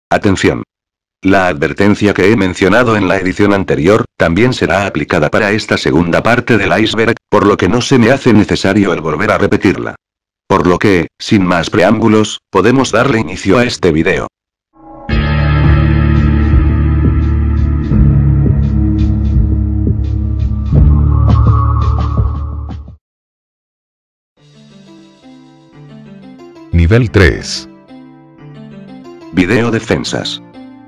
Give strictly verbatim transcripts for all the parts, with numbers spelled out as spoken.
Atención. La advertencia que he mencionado en la edición anterior, también será aplicada para esta segunda parte del iceberg, por lo que no se me hace necesario el volver a repetirla. Por lo que, sin más preámbulos, podemos darle inicio a este video. Nivel tres. Videodefensas.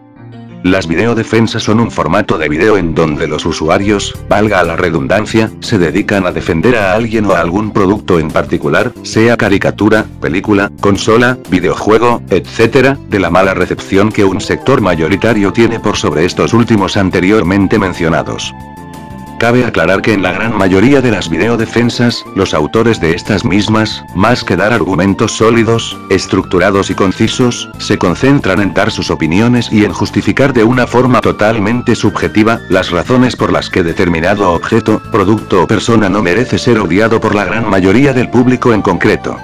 Las videodefensas son un formato de video en donde los usuarios, valga la redundancia, se dedican a defender a alguien o a algún producto en particular, sea caricatura, película, consola, videojuego, etcétera, de la mala recepción que un sector mayoritario tiene por sobre estos últimos anteriormente mencionados. Cabe aclarar que en la gran mayoría de las videodefensas, los autores de estas mismas, más que dar argumentos sólidos, estructurados y concisos, se concentran en dar sus opiniones y en justificar de una forma totalmente subjetiva, las razones por las que determinado objeto, producto o persona no merece ser odiado por la gran mayoría del público en concreto.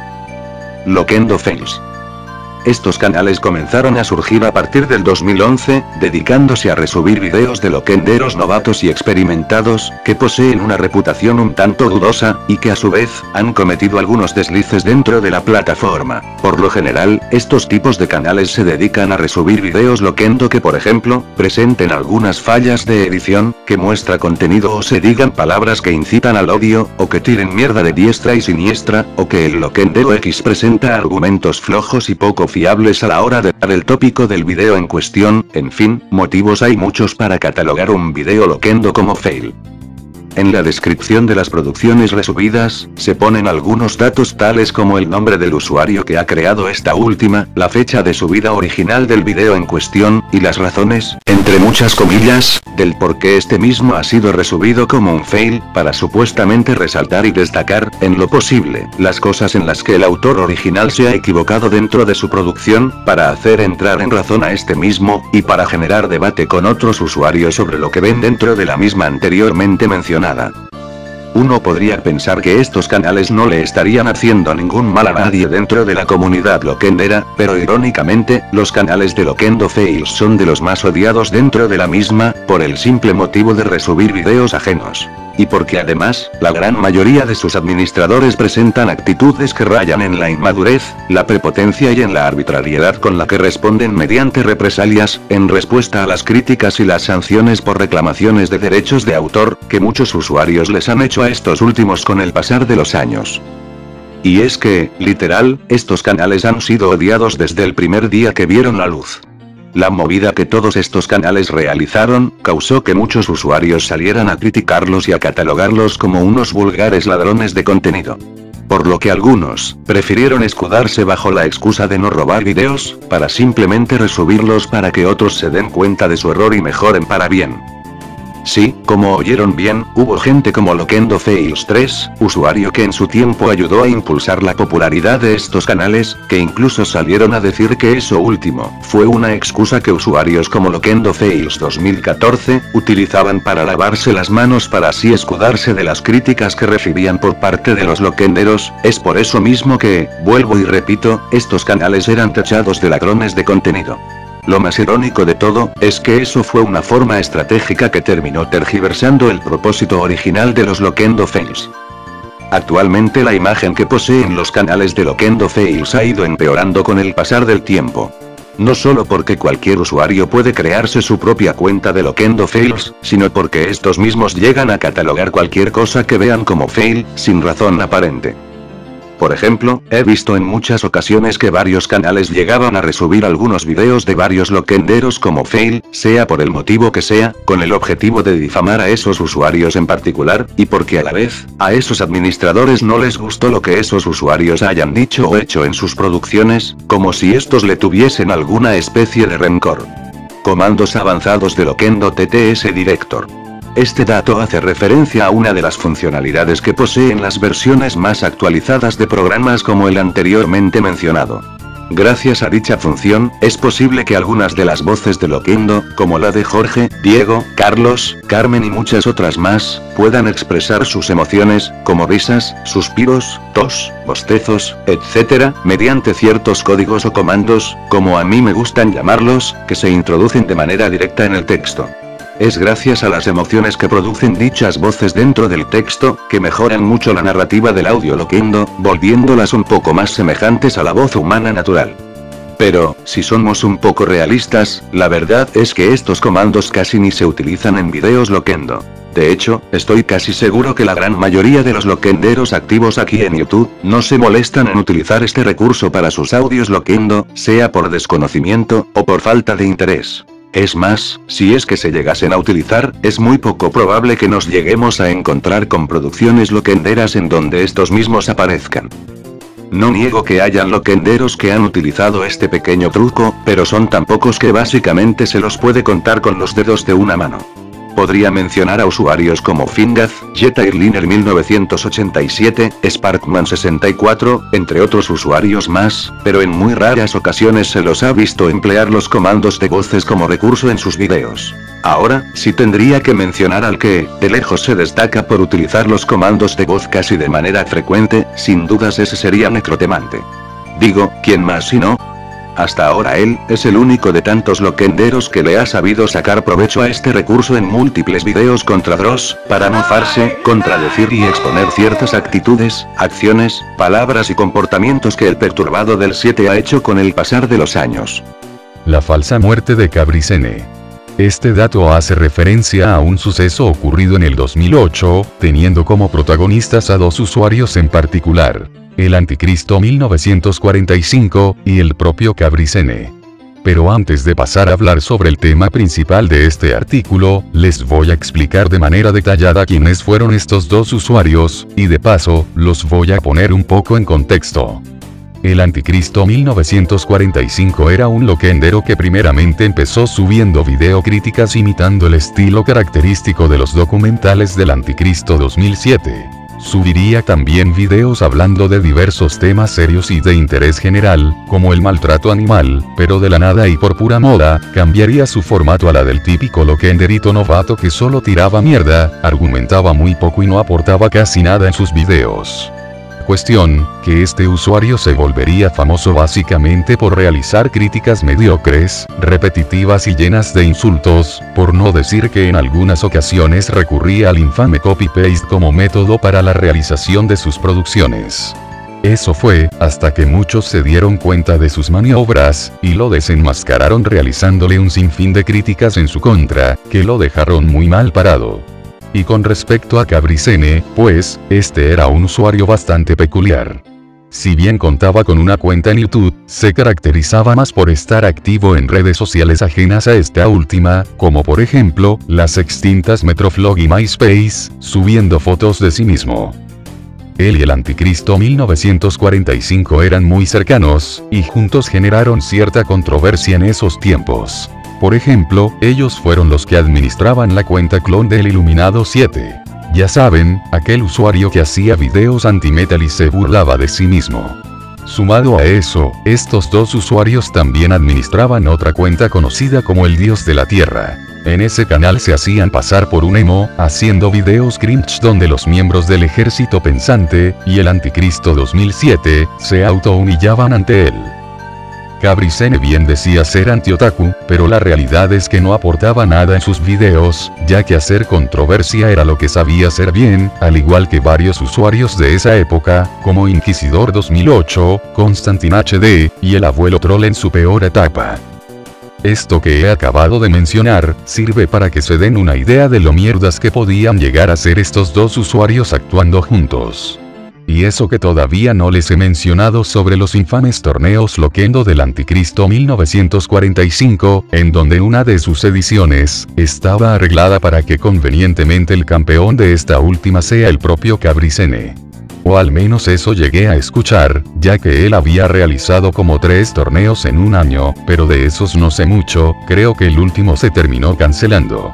Loquendo Fails. Estos canales comenzaron a surgir a partir del dos mil once, dedicándose a resubir videos de loquenderos novatos y experimentados, que poseen una reputación un tanto dudosa, y que a su vez, han cometido algunos deslices dentro de la plataforma. Por lo general, estos tipos de canales se dedican a resubir videos loquendo que por ejemplo, presenten algunas fallas de edición, que muestra contenido o se digan palabras que incitan al odio, o que tiren mierda de diestra y siniestra, o que el loquendero X presenta argumentos flojos y poco fiables a la hora de dar el tópico del video en cuestión, en fin, motivos hay muchos para catalogar un video loquendo como fail. En la descripción de las producciones resubidas, se ponen algunos datos tales como el nombre del usuario que ha creado esta última, la fecha de subida original del video en cuestión, y las razones, entre muchas comillas, del por qué este mismo ha sido resubido como un fail, para supuestamente resaltar y destacar, en lo posible, las cosas en las que el autor original se ha equivocado dentro de su producción, para hacer entrar en razón a este mismo, y para generar debate con otros usuarios sobre lo que ven dentro de la misma anteriormente mencionada. Uno podría pensar que estos canales no le estarían haciendo ningún mal a nadie dentro de la comunidad loquendera, pero irónicamente, los canales de Loquendo Fails son de los más odiados dentro de la misma, por el simple motivo de resubir videos ajenos. Y porque además, la gran mayoría de sus administradores presentan actitudes que rayan en la inmadurez, la prepotencia y en la arbitrariedad con la que responden mediante represalias, en respuesta a las críticas y las sanciones por reclamaciones de derechos de autor, que muchos usuarios les han hecho a estos últimos con el pasar de los años. Y es que, literal, estos canales han sido odiados desde el primer día que vieron la luz. La movida que todos estos canales realizaron, causó que muchos usuarios salieran a criticarlos y a catalogarlos como unos vulgares ladrones de contenido. Por lo que algunos, prefirieron escudarse bajo la excusa de no robar videos, para simplemente resubirlos para que otros se den cuenta de su error y mejoren para bien. Sí, como oyeron bien, hubo gente como Loquendo Fails tres, usuario que en su tiempo ayudó a impulsar la popularidad de estos canales, que incluso salieron a decir que eso último, fue una excusa que usuarios como Loquendo Fails dos mil catorce, utilizaban para lavarse las manos para así escudarse de las críticas que recibían por parte de los loquenderos. Es por eso mismo que, vuelvo y repito, estos canales eran tachados de ladrones de contenido. Lo más irónico de todo, es que eso fue una forma estratégica que terminó tergiversando el propósito original de los Loquendo Fails. Actualmente la imagen que poseen los canales de Loquendo Fails ha ido empeorando con el pasar del tiempo. No solo porque cualquier usuario puede crearse su propia cuenta de Loquendo Fails, sino porque estos mismos llegan a catalogar cualquier cosa que vean como fail, sin razón aparente. Por ejemplo, he visto en muchas ocasiones que varios canales llegaban a resubir algunos videos de varios loquenderos como fail, sea por el motivo que sea, con el objetivo de difamar a esos usuarios en particular, y porque a la vez, a esos administradores no les gustó lo que esos usuarios hayan dicho o hecho en sus producciones, como si estos le tuviesen alguna especie de rencor. Comandos avanzados de Loquendo T T S Director. Este dato hace referencia a una de las funcionalidades que poseen las versiones más actualizadas de programas como el anteriormente mencionado. Gracias a dicha función, es posible que algunas de las voces de Loquendo, como la de Jorge, Diego, Carlos, Carmen y muchas otras más, puedan expresar sus emociones, como risas, suspiros, tos, bostezos, etcétera, mediante ciertos códigos o comandos, como a mí me gustan llamarlos, que se introducen de manera directa en el texto. Es gracias a las emociones que producen dichas voces dentro del texto, que mejoran mucho la narrativa del audio Loquendo, volviéndolas un poco más semejantes a la voz humana natural. Pero, si somos un poco realistas, la verdad es que estos comandos casi ni se utilizan en videos Loquendo. De hecho, estoy casi seguro que la gran mayoría de los loquenderos activos aquí en YouTube, no se molestan en utilizar este recurso para sus audios Loquendo, sea por desconocimiento, o por falta de interés. Es más, si es que se llegasen a utilizar, es muy poco probable que nos lleguemos a encontrar con producciones loquenderas en donde estos mismos aparezcan. No niego que hayan loquenderos que han utilizado este pequeño truco, pero son tan pocos que básicamente se los puede contar con los dedos de una mano. Podría mencionar a usuarios como Fingaz, JetAirliner mil novecientos ochenta y siete, Sparkman sesenta y cuatro, entre otros usuarios más, pero en muy raras ocasiones se los ha visto emplear los comandos de voces como recurso en sus videos. Ahora, si tendría que mencionar al que, de lejos se destaca por utilizar los comandos de voz casi de manera frecuente, sin dudas ese sería Necrotemante. Digo, ¿quién más si no? Hasta ahora él, es el único de tantos loquenderos que le ha sabido sacar provecho a este recurso en múltiples videos contra Dross, para mofarse, contradecir y exponer ciertas actitudes, acciones, palabras y comportamientos que el perturbado del siete ha hecho con el pasar de los años. La falsa muerte de Cabricene. Este dato hace referencia a un suceso ocurrido en el dos mil ocho, teniendo como protagonistas a dos usuarios en particular. El Anticristo mil novecientos cuarenta y cinco, y el propio Cabricene. Pero antes de pasar a hablar sobre el tema principal de este artículo, les voy a explicar de manera detallada quiénes fueron estos dos usuarios, y de paso, los voy a poner un poco en contexto. El Anticristo mil novecientos cuarenta y cinco era un loquendero que primeramente empezó subiendo videocríticas imitando el estilo característico de los documentales del Anticristo dos mil siete. Subiría también videos hablando de diversos temas serios y de interés general, como el maltrato animal, pero de la nada y por pura moda, cambiaría su formato a la del típico loquenderito novato que solo tiraba mierda, argumentaba muy poco y no aportaba casi nada en sus videos. Cuestión, que este usuario se volvería famoso básicamente por realizar críticas mediocres, repetitivas y llenas de insultos, por no decir que en algunas ocasiones recurría al infame copy-paste como método para la realización de sus producciones. Eso fue, hasta que muchos se dieron cuenta de sus maniobras, y lo desenmascararon realizándole un sinfín de críticas en su contra, que lo dejaron muy mal parado. Y con respecto a Cabricene, pues, este era un usuario bastante peculiar. Si bien contaba con una cuenta en YouTube, se caracterizaba más por estar activo en redes sociales ajenas a esta última, como por ejemplo, las extintas Metroflog y MySpace, subiendo fotos de sí mismo. Él y el Anticristo mil novecientos cuarenta y cinco eran muy cercanos, y juntos generaron cierta controversia en esos tiempos. Por ejemplo, ellos fueron los que administraban la cuenta clon del Iluminado siete. Ya saben, aquel usuario que hacía videos anti-metal y se burlaba de sí mismo. Sumado a eso, estos dos usuarios también administraban otra cuenta conocida como el Dios de la Tierra. En ese canal se hacían pasar por un emo, haciendo videos cringe donde los miembros del Ejército Pensante, y el Anticristo dos mil siete, se auto-humillaban ante él. Cabricene bien decía ser anti-otaku, pero la realidad es que no aportaba nada en sus videos, ya que hacer controversia era lo que sabía hacer bien, al igual que varios usuarios de esa época, como Inquisidor dos mil ocho, Constantine H D, y el abuelo troll en su peor etapa. Esto que he acabado de mencionar, sirve para que se den una idea de lo mierdas que podían llegar a ser estos dos usuarios actuando juntos. Y eso que todavía no les he mencionado sobre los infames torneos Loquendo del Anticristo mil novecientos cuarenta y cinco, en donde una de sus ediciones, estaba arreglada para que convenientemente el campeón de esta última sea el propio Cabricene. O al menos eso llegué a escuchar, ya que él había realizado como tres torneos en un año, pero de esos no sé mucho, creo que el último se terminó cancelando.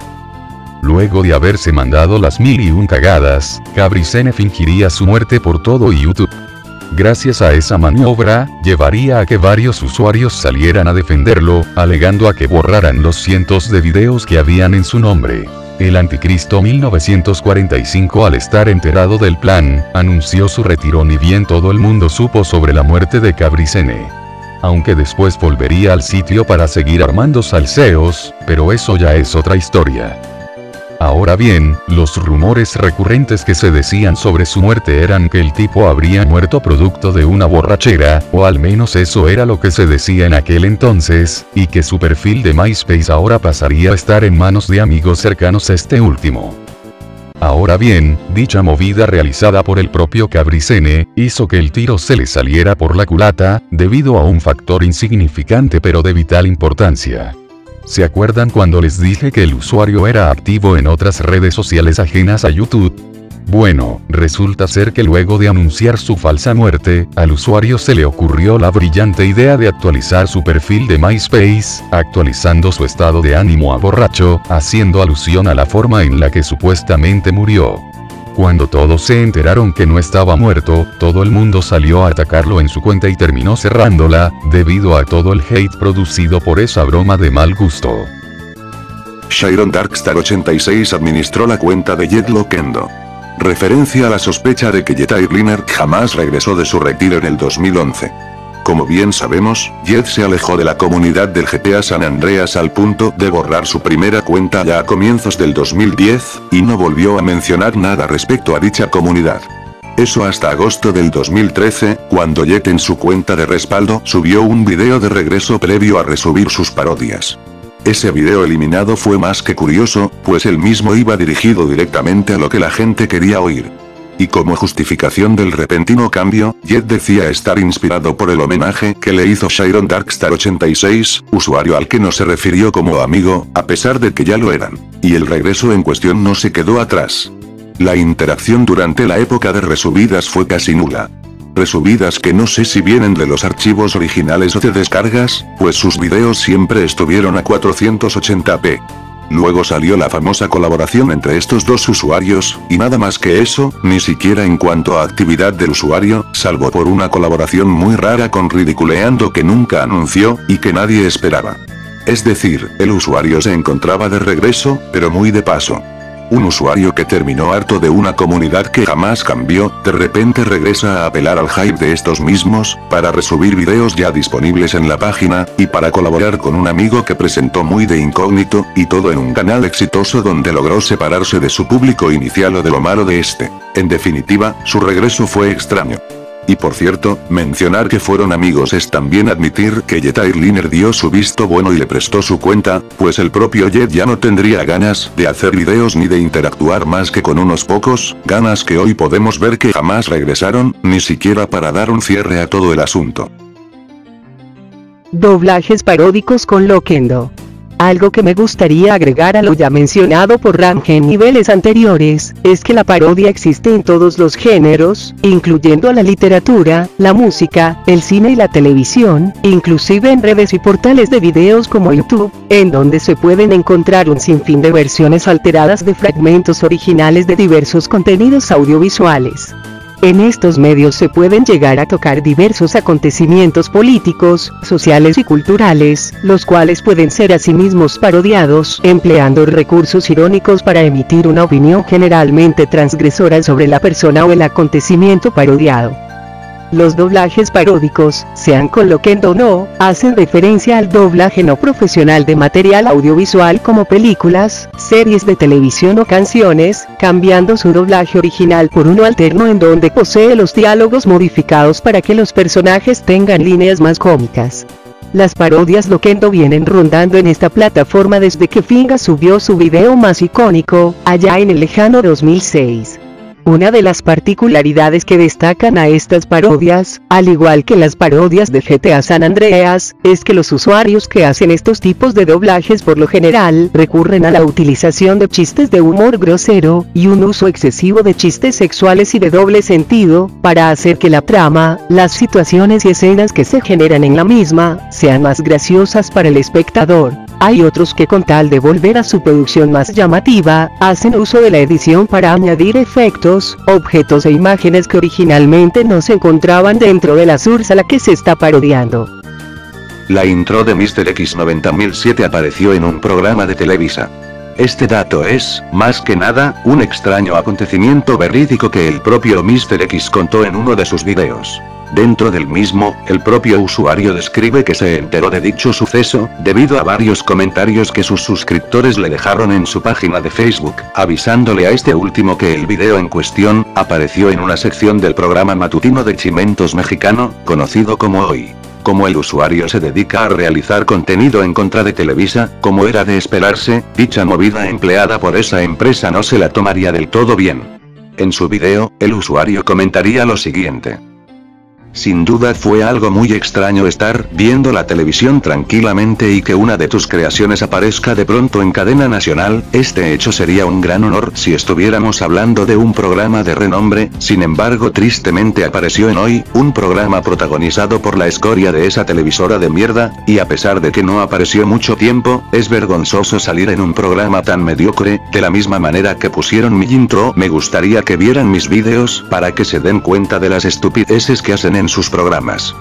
Luego de haberse mandado las mil y un cagadas, Cabricene fingiría su muerte por todo YouTube. Gracias a esa maniobra, llevaría a que varios usuarios salieran a defenderlo, alegando a que borraran los cientos de videos que habían en su nombre. El Anticristo mil novecientos cuarenta y cinco, al estar enterado del plan, anunció su retiro ni bien todo el mundo supo sobre la muerte de Cabricene. Aunque después volvería al sitio para seguir armando salseos, pero eso ya es otra historia. Ahora bien, los rumores recurrentes que se decían sobre su muerte eran que el tipo habría muerto producto de una borrachera, o al menos eso era lo que se decía en aquel entonces, y que su perfil de MySpace ahora pasaría a estar en manos de amigos cercanos a este último. Ahora bien, dicha movida realizada por el propio Cabricene, hizo que el tiro se le saliera por la culata, debido a un factor insignificante pero de vital importancia. ¿Se acuerdan cuando les dije que el usuario era activo en otras redes sociales ajenas a YouTube? Bueno, resulta ser que luego de anunciar su falsa muerte, al usuario se le ocurrió la brillante idea de actualizar su perfil de MySpace, actualizando su estado de ánimo a borracho, haciendo alusión a la forma en la que supuestamente murió. Cuando todos se enteraron que no estaba muerto, todo el mundo salió a atacarlo en su cuenta y terminó cerrándola, debido a todo el hate producido por esa broma de mal gusto. Shiron Darkstar ochenta y seis administró la cuenta de Jet Loquendo. Referencia a la sospecha de que Jet Airliner jamás regresó de su retiro en el dos mil once. Como bien sabemos, Jet se alejó de la comunidad del G T A San Andreas al punto de borrar su primera cuenta ya a comienzos del dos mil diez, y no volvió a mencionar nada respecto a dicha comunidad. Eso hasta agosto del dos mil trece, cuando Jet en su cuenta de respaldo subió un video de regreso previo a resubir sus parodias. Ese video eliminado fue más que curioso, pues el mismo iba dirigido directamente a lo que la gente quería oír. Y como justificación del repentino cambio, Jet decía estar inspirado por el homenaje que le hizo Shiron Darkstar ochenta y seis, usuario al que no se refirió como amigo, a pesar de que ya lo eran. Y el regreso en cuestión no se quedó atrás. La interacción durante la época de resubidas fue casi nula. Resubidas que no sé si vienen de los archivos originales o de descargas, pues sus videos siempre estuvieron a cuatrocientos ochenta p. Luego salió la famosa colaboración entre estos dos usuarios, y nada más que eso, ni siquiera en cuanto a actividad del usuario, salvo por una colaboración muy rara con Ridiculeando que nunca anunció, y que nadie esperaba. Es decir, el usuario se encontraba de regreso, pero muy de paso. Un usuario que terminó harto de una comunidad que jamás cambió, de repente regresa a apelar al hype de estos mismos, para resubir videos ya disponibles en la página, y para colaborar con un amigo que presentó muy de incógnito, y todo en un canal exitoso donde logró separarse de su público inicial o de lo malo de este. En definitiva, su regreso fue extraño. Y por cierto, mencionar que fueron amigos es también admitir que Jet Airliner dio su visto bueno y le prestó su cuenta, pues el propio Jet ya no tendría ganas de hacer videos ni de interactuar más que con unos pocos, ganas que hoy podemos ver que jamás regresaron, ni siquiera para dar un cierre a todo el asunto. Doblajes paródicos con Loquendo. Algo que me gustaría agregar a lo ya mencionado por Ramge en niveles anteriores, es que la parodia existe en todos los géneros, incluyendo la literatura, la música, el cine y la televisión, inclusive en redes y portales de videos como YouTube, en donde se pueden encontrar un sinfín de versiones alteradas de fragmentos originales de diversos contenidos audiovisuales. En estos medios se pueden llegar a tocar diversos acontecimientos políticos, sociales y culturales, los cuales pueden ser asimismos parodiados, empleando recursos irónicos para emitir una opinión generalmente transgresora sobre la persona o el acontecimiento parodiado. Los doblajes paródicos, sean con Loquendo o no, hacen referencia al doblaje no profesional de material audiovisual como películas, series de televisión o canciones, cambiando su doblaje original por uno alterno en donde posee los diálogos modificados para que los personajes tengan líneas más cómicas. Las parodias Loquendo vienen rondando en esta plataforma desde que Finga subió su video más icónico, allá en el lejano dos mil seis. Una de las particularidades que destacan a estas parodias, al igual que las parodias de G T A San Andreas, es que los usuarios que hacen estos tipos de doblajes por lo general recurren a la utilización de chistes de humor grosero, y un uso excesivo de chistes sexuales y de doble sentido, para hacer que la trama, las situaciones y escenas que se generan en la misma, sean más graciosas para el espectador. Hay otros que con tal de volver a su producción más llamativa, hacen uso de la edición para añadir efectos, objetos e imágenes que originalmente no se encontraban dentro de la source a la que se está parodiando. La intro de míster X noventa mil siete apareció en un programa de Televisa. Este dato es, más que nada, un extraño acontecimiento verídico que el propio míster X contó en uno de sus videos. Dentro del mismo, el propio usuario describe que se enteró de dicho suceso, debido a varios comentarios que sus suscriptores le dejaron en su página de Facebook, avisándole a este último que el video en cuestión, apareció en una sección del programa matutino de Chimentos Mexicano, conocido como Hoy. Como el usuario se dedica a realizar contenido en contra de Televisa, como era de esperarse, dicha movida empleada por esa empresa no se la tomaría del todo bien. En su video, el usuario comentaría lo siguiente. Sin duda fue algo muy extraño estar viendo la televisión tranquilamente y que una de tus creaciones aparezca de pronto en cadena nacional. Este hecho sería un gran honor si estuviéramos hablando de un programa de renombre, sin embargo tristemente apareció en Hoy, un programa protagonizado por la escoria de esa televisora de mierda, y a pesar de que no apareció mucho tiempo, es vergonzoso salir en un programa tan mediocre. De la misma manera que pusieron mi intro, me gustaría que vieran mis vídeos para que se den cuenta de las estupideces que hacen en en sus programas.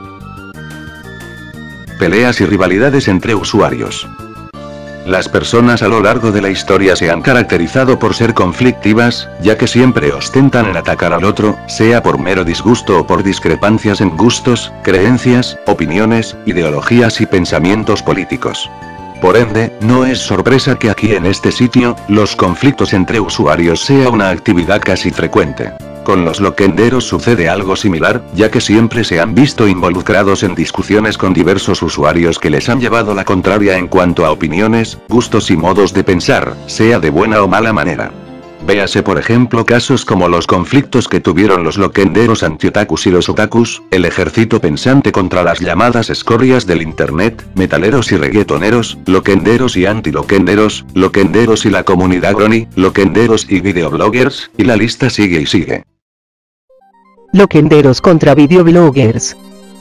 Peleas y rivalidades entre usuarios. Las personas a lo largo de la historia se han caracterizado por ser conflictivas, ya que siempre ostentan en atacar al otro, sea por mero disgusto o por discrepancias en gustos, creencias, opiniones, ideologías y pensamientos políticos. Por ende, no es sorpresa que aquí en este sitio, los conflictos entre usuarios sea una actividad casi frecuente. Con los loquenderos sucede algo similar, ya que siempre se han visto involucrados en discusiones con diversos usuarios que les han llevado la contraria en cuanto a opiniones, gustos y modos de pensar, sea de buena o mala manera. Véase por ejemplo casos como los conflictos que tuvieron los loquenderos anti-otakus y los otakus, el ejército pensante contra las llamadas escorias del internet, metaleros y reggaetoneros, loquenderos y anti-loquenderos, loquenderos y la comunidad groni, loquenderos y videobloggers, y la lista sigue y sigue. Loquenderos contra videobloggers.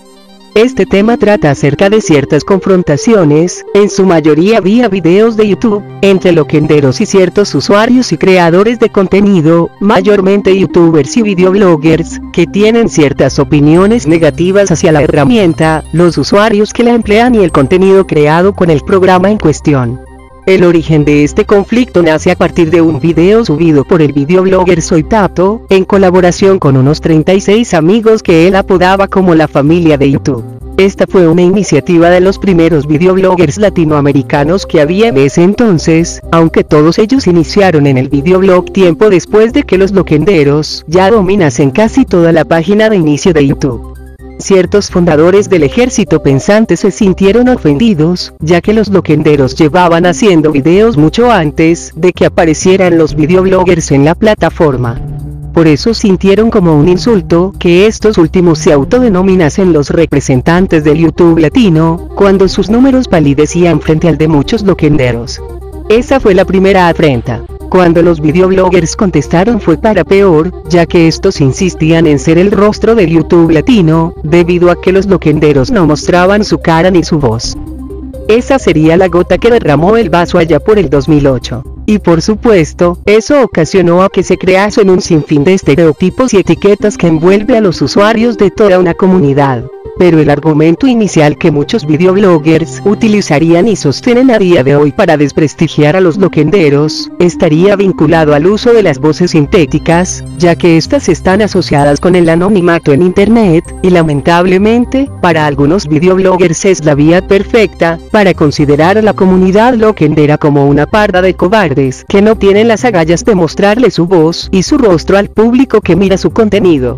Este tema trata acerca de ciertas confrontaciones, en su mayoría vía videos de YouTube, entre loquenderos y ciertos usuarios y creadores de contenido, mayormente youtubers y videobloggers, que tienen ciertas opiniones negativas hacia la herramienta, los usuarios que la emplean y el contenido creado con el programa en cuestión. El origen de este conflicto nace a partir de un video subido por el videoblogger Soy Tato, en colaboración con unos treinta y seis amigos que él apodaba como la familia de YouTube. Esta fue una iniciativa de los primeros videobloggers latinoamericanos que había en ese entonces, aunque todos ellos iniciaron en el videoblog tiempo después de que los loquenderos ya dominasen casi toda la página de inicio de YouTube. Ciertos fundadores del ejército pensante se sintieron ofendidos, ya que los loquenderos llevaban haciendo videos mucho antes de que aparecieran los videobloggers en la plataforma. Por eso sintieron como un insulto que estos últimos se autodenominasen los representantes del YouTube latino, cuando sus números palidecían frente al de muchos loquenderos. Esa fue la primera afrenta. Cuando los videobloggers contestaron fue para peor, ya que estos insistían en ser el rostro del YouTube latino, debido a que los loquenderos no mostraban su cara ni su voz. Esa sería la gota que derramó el vaso allá por el dos mil ocho. Y por supuesto, eso ocasionó a que se creasen un sinfín de estereotipos y etiquetas que envuelve a los usuarios de toda una comunidad. Pero el argumento inicial que muchos videobloggers utilizarían y sostienen a día de hoy para desprestigiar a los loquenderos, estaría vinculado al uso de las voces sintéticas, ya que estas están asociadas con el anonimato en internet, y lamentablemente, para algunos videobloggers es la vía perfecta, para considerar a la comunidad loquendera como una parda de cobardes, que no tienen las agallas de mostrarle su voz y su rostro al público que mira su contenido.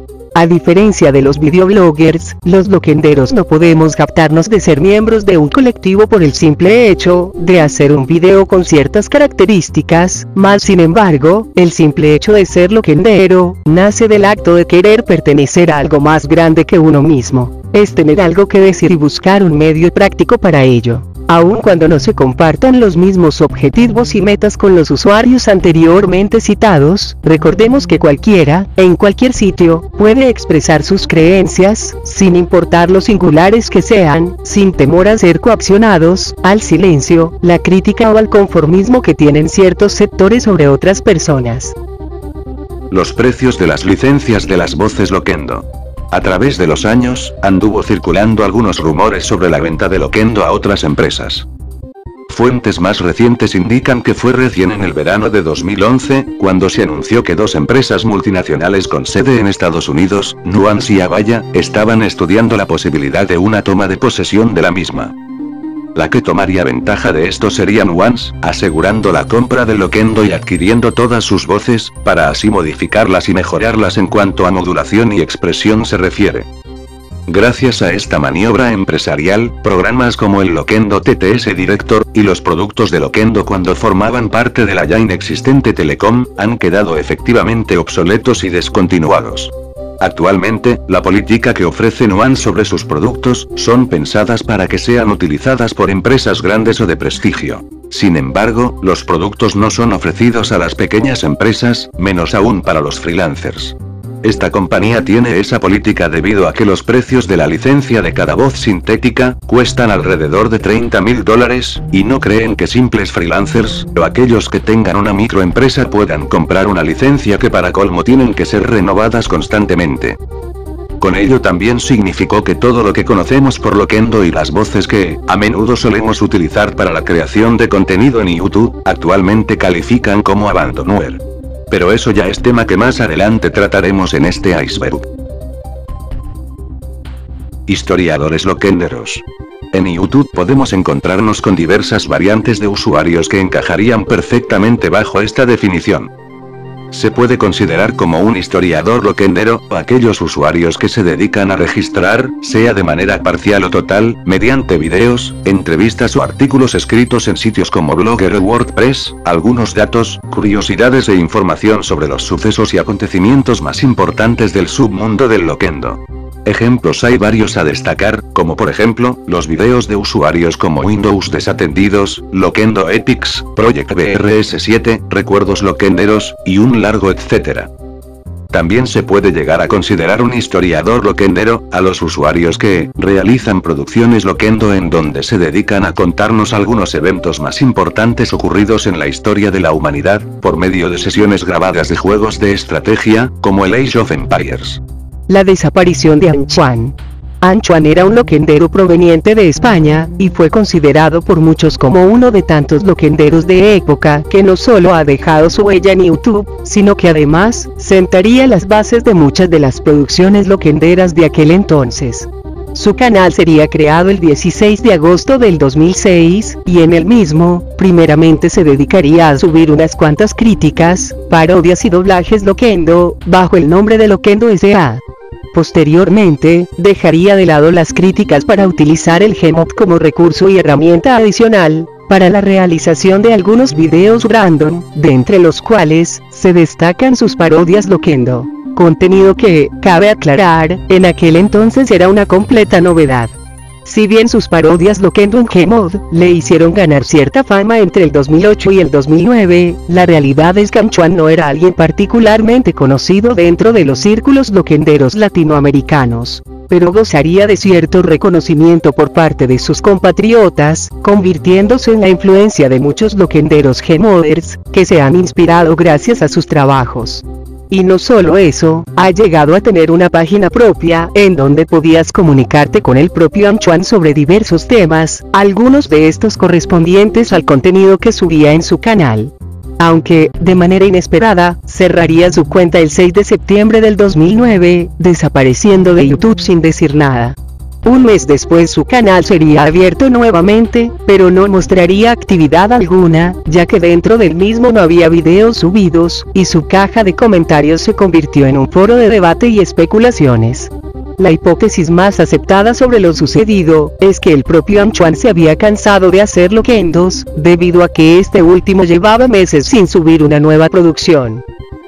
A diferencia de los videobloggers, los loquenderos no podemos jactarnos de ser miembros de un colectivo por el simple hecho de hacer un video con ciertas características, más sin embargo, el simple hecho de ser loquendero, nace del acto de querer pertenecer a algo más grande que uno mismo. Es tener algo que decir y buscar un medio práctico para ello. Aun cuando no se compartan los mismos objetivos y metas con los usuarios anteriormente citados, recordemos que cualquiera, en cualquier sitio, puede expresar sus creencias, sin importar lo singulares que sean, sin temor a ser coaccionados, al silencio, la crítica o al conformismo que tienen ciertos sectores sobre otras personas. Los precios de las licencias de las voces Loquendo. A través de los años, anduvo circulando algunos rumores sobre la venta de Loquendo a otras empresas. Fuentes más recientes indican que fue recién en el verano de dos mil once, cuando se anunció que dos empresas multinacionales con sede en Estados Unidos, Nuance y Avaya, estaban estudiando la posibilidad de una toma de posesión de la misma. La que tomaría ventaja de esto sería Nuance, asegurando la compra de Loquendo y adquiriendo todas sus voces, para así modificarlas y mejorarlas en cuanto a modulación y expresión se refiere. Gracias a esta maniobra empresarial, programas como el Loquendo T T S Director, y los productos de Loquendo cuando formaban parte de la ya inexistente Telecom, han quedado efectivamente obsoletos y descontinuados. Actualmente, la política que ofrece Nuance sobre sus productos, son pensadas para que sean utilizadas por empresas grandes o de prestigio. Sin embargo, los productos no son ofrecidos a las pequeñas empresas, menos aún para los freelancers. Esta compañía tiene esa política debido a que los precios de la licencia de cada voz sintética, cuestan alrededor de treinta mil dólares, y no creen que simples freelancers, o aquellos que tengan una microempresa puedan comprar una licencia que para colmo tienen que ser renovadas constantemente. Con ello también significó que todo lo que conocemos por Loquendo y las voces que, a menudo solemos utilizar para la creación de contenido en YouTube, actualmente califican como abandonware. Pero eso ya es tema que más adelante trataremos en este iceberg. Historiadores loquenderos. En YouTube podemos encontrarnos con diversas variantes de usuarios que encajarían perfectamente bajo esta definición. Se puede considerar como un historiador loquendero, a aquellos usuarios que se dedican a registrar, sea de manera parcial o total, mediante videos, entrevistas o artículos escritos en sitios como Blogger o WordPress, algunos datos, curiosidades e información sobre los sucesos y acontecimientos más importantes del submundo del Loquendo. Ejemplos hay varios a destacar, como por ejemplo, los videos de usuarios como Windows Desatendidos, Loquendo Epics, Project B R S siete, Recuerdos Loquenderos, y un largo etcétera. También se puede llegar a considerar un historiador loquendero, a los usuarios que, realizan producciones Loquendo en donde se dedican a contarnos algunos eventos más importantes ocurridos en la historia de la humanidad, por medio de sesiones grabadas de juegos de estrategia, como el Age of Empires. La desaparición de Antoine. Antoine era un loquendero proveniente de España, y fue considerado por muchos como uno de tantos loquenderos de época que no solo ha dejado su huella en YouTube, sino que además, sentaría las bases de muchas de las producciones loquenderas de aquel entonces. Su canal sería creado el dieciséis de agosto del dos mil seis, y en el mismo, primeramente se dedicaría a subir unas cuantas críticas, parodias y doblajes Loquendo, bajo el nombre de Loquendo S A Posteriormente, dejaría de lado las críticas para utilizar el Gmod como recurso y herramienta adicional, para la realización de algunos videos random, de entre los cuales, se destacan sus parodias Loquendo. Contenido que, cabe aclarar, en aquel entonces era una completa novedad. Si bien sus parodias Loquendo en Gmod, le hicieron ganar cierta fama entre el dos mil ocho y el dos mil nueve, la realidad es que Antoine no era alguien particularmente conocido dentro de los círculos loquenderos latinoamericanos, pero gozaría de cierto reconocimiento por parte de sus compatriotas, convirtiéndose en la influencia de muchos loquenderos Gmoders, que se han inspirado gracias a sus trabajos. Y no solo eso, ha llegado a tener una página propia, en donde podías comunicarte con el propio Antoine sobre diversos temas, algunos de estos correspondientes al contenido que subía en su canal. Aunque, de manera inesperada, cerraría su cuenta el seis de septiembre del dos mil nueve, desapareciendo de YouTube sin decir nada. Un mes después su canal sería abierto nuevamente, pero no mostraría actividad alguna, ya que dentro del mismo no había videos subidos, y su caja de comentarios se convirtió en un foro de debate y especulaciones. La hipótesis más aceptada sobre lo sucedido, es que el propio Antoine se había cansado de hacer Loquendos, debido a que este último llevaba meses sin subir una nueva producción.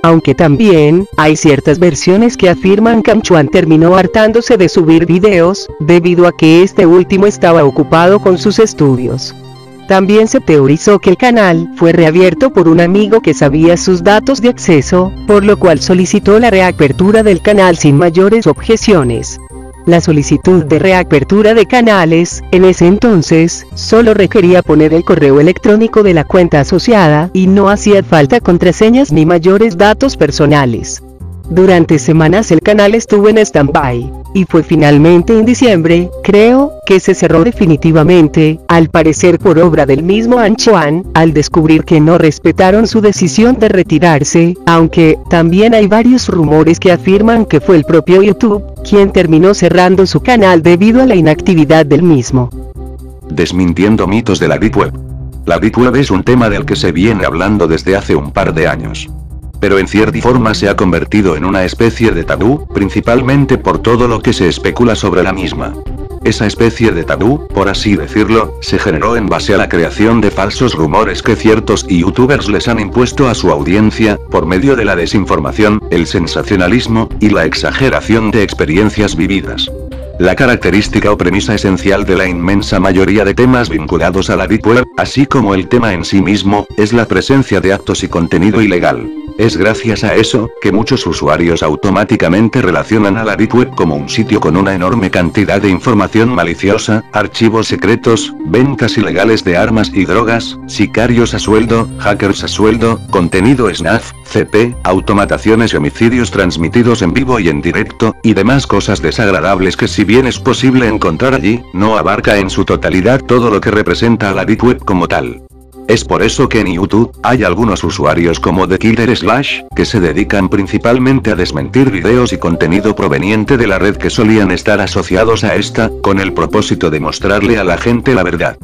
Aunque también, hay ciertas versiones que afirman que Antoine terminó hartándose de subir videos, debido a que este último estaba ocupado con sus estudios. También se teorizó que el canal fue reabierto por un amigo que sabía sus datos de acceso, por lo cual solicitó la reapertura del canal sin mayores objeciones. La solicitud de reapertura de canales, en ese entonces, solo requería poner el correo electrónico de la cuenta asociada, y no hacía falta contraseñas ni mayores datos personales. Durante semanas el canal estuvo en stand-by, y fue finalmente en diciembre, creo, que se cerró definitivamente, al parecer por obra del mismo Antoine, al descubrir que no respetaron su decisión de retirarse, aunque, también hay varios rumores que afirman que fue el propio YouTube, quien terminó cerrando su canal debido a la inactividad del mismo. Desmintiendo mitos de la Deep Web. La Deep Web es un tema del que se viene hablando desde hace un par de años. Pero en cierta forma se ha convertido en una especie de tabú, principalmente por todo lo que se especula sobre la misma. Esa especie de tabú, por así decirlo, se generó en base a la creación de falsos rumores que ciertos youtubers les han impuesto a su audiencia, por medio de la desinformación, el sensacionalismo, y la exageración de experiencias vividas. La característica o premisa esencial de la inmensa mayoría de temas vinculados a la Deep Web, así como el tema en sí mismo, es la presencia de actos y contenido ilegal. Es gracias a eso, que muchos usuarios automáticamente relacionan a la Deep Web como un sitio con una enorme cantidad de información maliciosa, archivos secretos, ventas ilegales de armas y drogas, sicarios a sueldo, hackers a sueldo, contenido snuff, C P, automataciones y homicidios transmitidos en vivo y en directo, y demás cosas desagradables que si bien es posible encontrar allí, no abarca en su totalidad todo lo que representa a la Deep Web como tal. Es por eso que en YouTube, hay algunos usuarios como The Killer Slash, que se dedican principalmente a desmentir videos y contenido proveniente de la red que solían estar asociados a esta, con el propósito de mostrarle a la gente la verdad.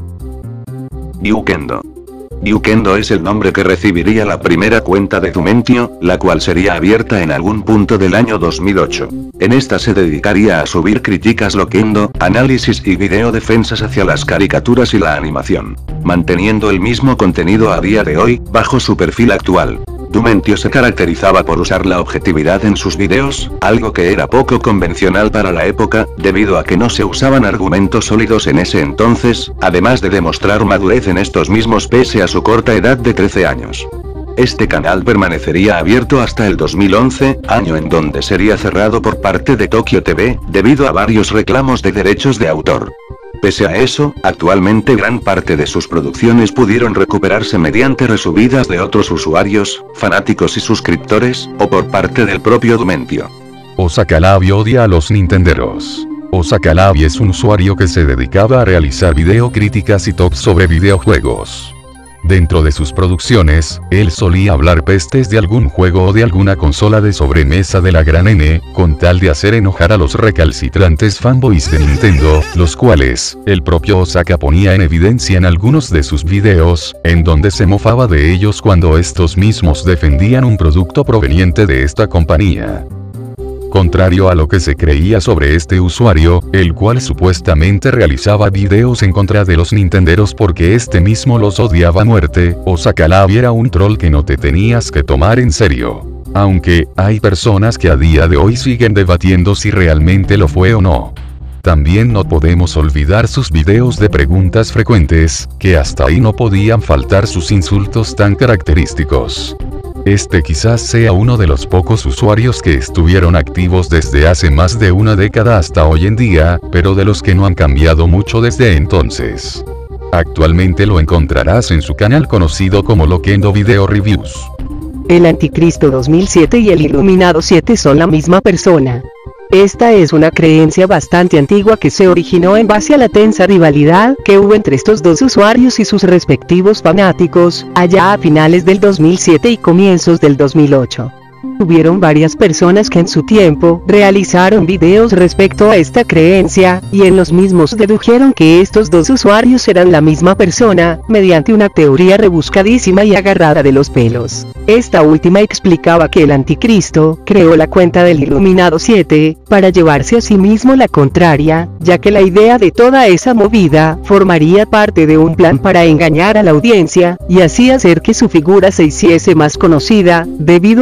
Youkendo. Youkendo es el nombre que recibiría la primera cuenta de Dumentio, la cual sería abierta en algún punto del año dos mil ocho. En esta se dedicaría a subir críticas loquendo, análisis y video defensas hacia las caricaturas y la animación, manteniendo el mismo contenido a día de hoy, bajo su perfil actual. Dumentio se caracterizaba por usar la objetividad en sus videos, algo que era poco convencional para la época, debido a que no se usaban argumentos sólidos en ese entonces, además de demostrar madurez en estos mismos pese a su corta edad de trece años. Este canal permanecería abierto hasta el dos mil once, año en donde sería cerrado por parte de Tokyo T V, debido a varios reclamos de derechos de autor. Pese a eso, actualmente gran parte de sus producciones pudieron recuperarse mediante resubidas de otros usuarios, fanáticos y suscriptores, o por parte del propio Dumentio. Osakalabi odia a los nintenderos. Osakalabi es un usuario que se dedicaba a realizar videocríticas y tops sobre videojuegos. Dentro de sus producciones, él solía hablar pestes de algún juego o de alguna consola de sobremesa de la gran N, con tal de hacer enojar a los recalcitrantes fanboys de Nintendo, los cuales, el propio Osaka ponía en evidencia en algunos de sus videos, en donde se mofaba de ellos cuando estos mismos defendían un producto proveniente de esta compañía. Contrario a lo que se creía sobre este usuario, el cual supuestamente realizaba videos en contra de los nintenderos porque este mismo los odiaba a muerte, Osakalabi era un troll que no te tenías que tomar en serio. Aunque, hay personas que a día de hoy siguen debatiendo si realmente lo fue o no. También no podemos olvidar sus videos de preguntas frecuentes, que hasta ahí no podían faltar sus insultos tan característicos. Este quizás sea uno de los pocos usuarios que estuvieron activos desde hace más de una década hasta hoy en día, pero de los que no han cambiado mucho desde entonces. Actualmente lo encontrarás en su canal conocido como Loquendo Video Reviews. El Anticristo dos mil siete y el Iluminado siete son la misma persona. Esta es una creencia bastante antigua que se originó en base a la tensa rivalidad que hubo entre estos dos usuarios y sus respectivos fanáticos, allá a finales del dos mil siete y comienzos del dos mil ocho. Hubieron varias personas que en su tiempo realizaron videos respecto a esta creencia, y en los mismos dedujeron que estos dos usuarios eran la misma persona, mediante una teoría rebuscadísima y agarrada de los pelos. Esta última explicaba que el Anticristo creó la cuenta del Iluminado siete, para llevarse a sí mismo la contraria, ya que la idea de toda esa movida formaría parte de un plan para engañar a la audiencia, y así hacer que su figura se hiciese más conocida, debido al hate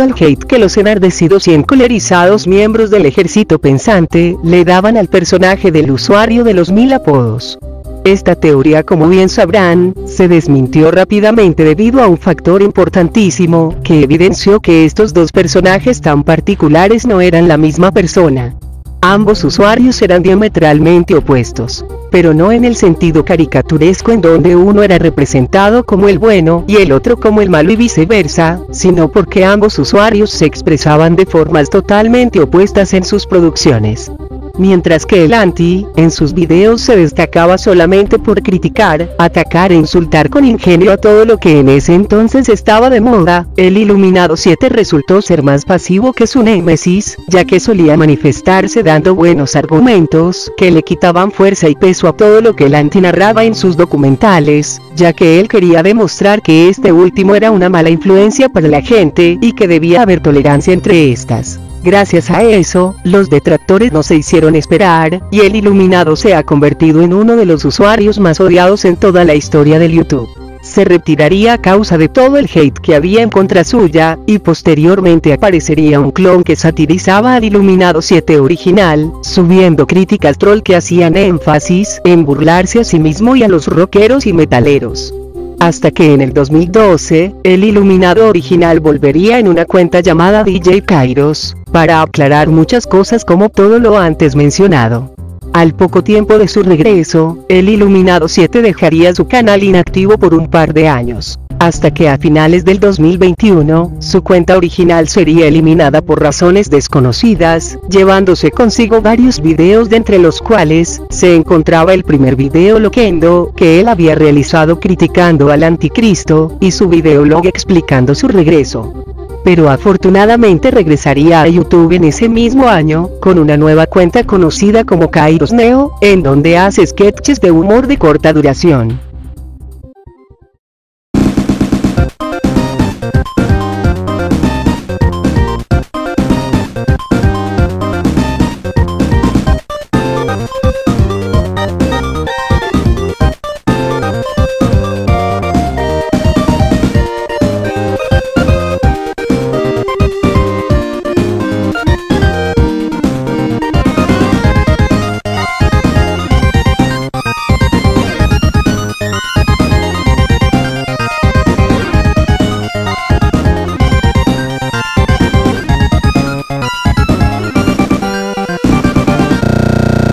que los enardecidos y encolerizados miembros del ejército pensante le daban al personaje del usuario de los mil apodos. Esta teoría, como bien sabrán, se desmintió rápidamente debido a un factor importantísimo, que evidenció que estos dos personajes tan particulares no eran la misma persona. Ambos usuarios eran diametralmente opuestos, pero no en el sentido caricaturesco en donde uno era representado como el bueno y el otro como el malo y viceversa, sino porque ambos usuarios se expresaban de formas totalmente opuestas en sus producciones. Mientras que el anti, en sus videos se destacaba solamente por criticar, atacar e insultar con ingenio a todo lo que en ese entonces estaba de moda, el Iluminado siete resultó ser más pasivo que su némesis, ya que solía manifestarse dando buenos argumentos, que le quitaban fuerza y peso a todo lo que el anti narraba en sus documentales, ya que él quería demostrar que este último era una mala influencia para la gente, y que debía haber tolerancia entre estas. Gracias a eso, los detractores no se hicieron esperar, y el Iluminado se ha convertido en uno de los usuarios más odiados en toda la historia del YouTube. Se retiraría a causa de todo el hate que había en contra suya, y posteriormente aparecería un clon que satirizaba al Iluminado siete original, subiendo críticas troll que hacían énfasis en burlarse a sí mismo y a los rockeros y metaleros. Hasta que en el dos mil doce, el Iluminado original volvería en una cuenta llamada D J Kairos, para aclarar muchas cosas como todo lo antes mencionado. Al poco tiempo de su regreso, el Iluminado siete dejaría su canal inactivo por un par de años, hasta que a finales del dos mil veintiuno, su cuenta original sería eliminada por razones desconocidas, llevándose consigo varios videos de entre los cuales se encontraba el primer video Loquendo que él había realizado criticando al anticristo, y su videolog explicando su regreso. Pero afortunadamente regresaría a YouTube en ese mismo año, con una nueva cuenta conocida como Kairos Neo, en donde hace sketches de humor de corta duración.